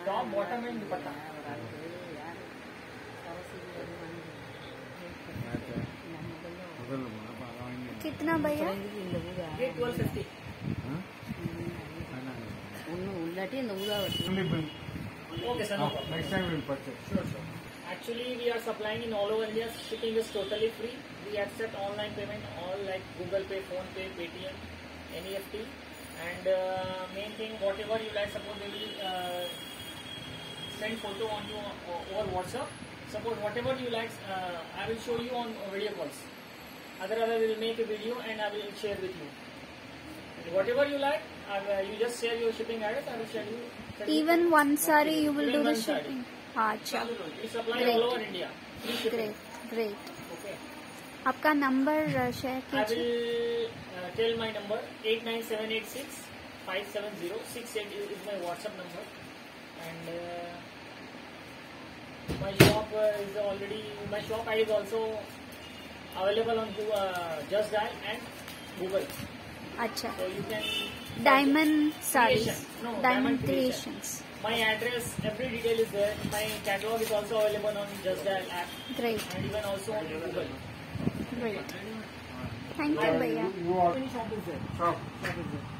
Top bottom and दुपट्टा। कितना भैया? 1250। Okay sir, no problem. Next time we'll purchase. Sure. Actually, we are supplying in all over India. Shipping is totally free. We accept online payment, all like Google Pay, Phone Pay, Paytm, NEFT. And main thing, whatever you like, suppose we will send photo on you over WhatsApp. Suppose whatever you like, I will show you on video calls. Otherwise, I will make a video and I will share with you. Whatever you like, you just share your shipping address. I will share you. Even one saree you will do the shipping. अच्छा, We supply all over India. Great. Okay. आपका नंबर share I कीजिए। will tell my number 89786570688 is my WhatsApp number, and my shop is already ID is also available on Just Dial and Google. अच्छा, So you can diamond saris, Diamond creations. My address, every detail is there. My catalog is also available on Just Dial app Great. and even also on Google. Great. Thank you भैया। You are Any shop is there. shop. Shop is there.